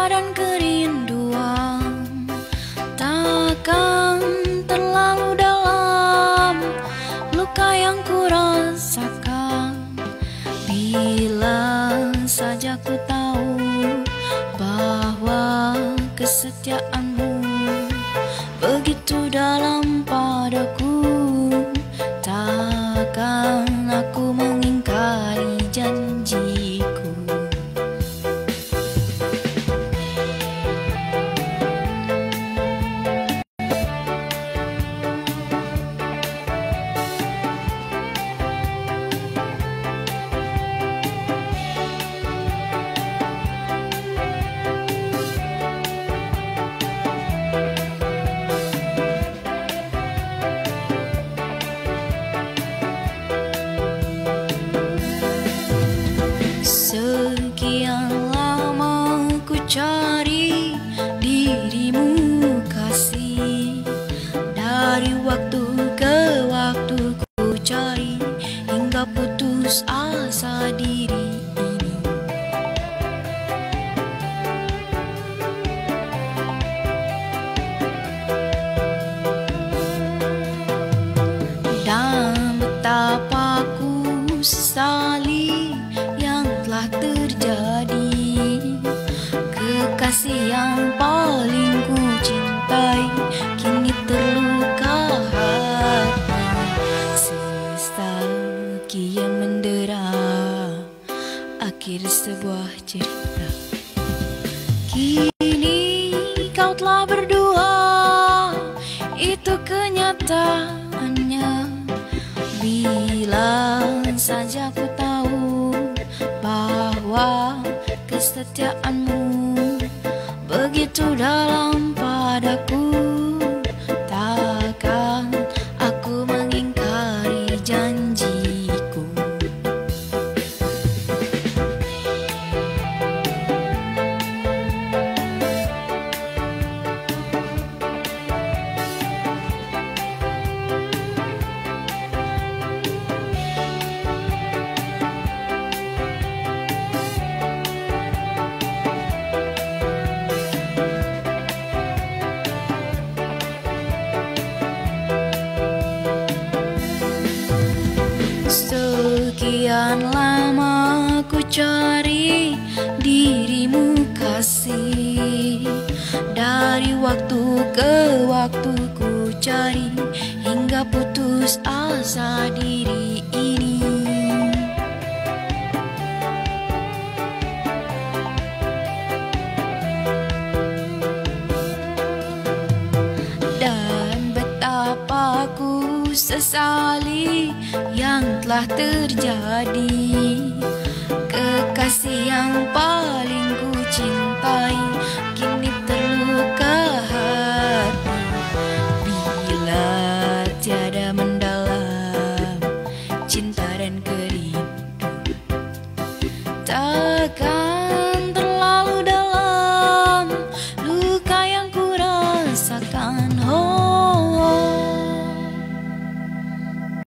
cinta dan kerinduan takkan terlalu dalam luka yang ku rasakan. Bila saja ku tahu bahwa kesetiaanmu begitu dalam padaku, takkan aku mengingkari janjiku. Sekian lama ku cari dirimu kasih, dari waktu ke waktu ku cari hingga putus asa diri ini. Dan betapa ku sesali yang telah terjadi. Kekasih yang paling ku cintai kini terluka hati. Sekian mendera akhir sebuah cerita. Kini kau telah berdua, itu kenyataannya. Bila saja ku tahu bahwa kesetiaanmu begitu dalam padaku, takkan aku mengingkari janjiku. Sekian lama ku cari dirimu kasih, dari waktu ke waktu ku cari hingga putus asa diri ini. Dan betapa ku sesali yang telah terjadi. Kekasih yang paling ku cintai kini terluka hati. Bila tiada mendalam cinta dan kerindu, takkan